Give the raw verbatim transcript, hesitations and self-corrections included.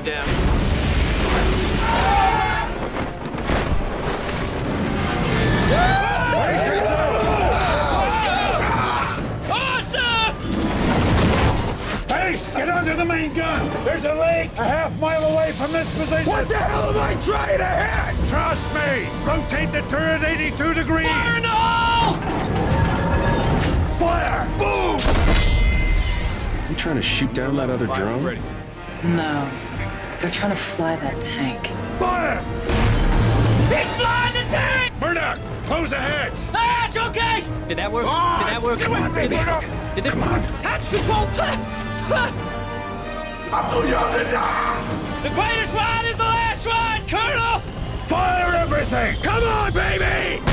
down. Awesome! Pace, get under the main gun. There's a lake a half mile away from this position. What the hell am I trying to hit? Trust me. Rotate the turret eighty-two degrees. Fire in the hole! Fire! Boom! You trying to shoot down that other drone? Ready. No. They're trying to fly that tank. Fire! He's flying the tank! Murdock, close the hatch. Hatch, okay! Did that work? Oh, Did that work? come on, baby. Did this, did this Come work? on. Hatch control! I'm too young to die. The greatest ride is the last ride, Colonel! Fire everything! Come on, baby!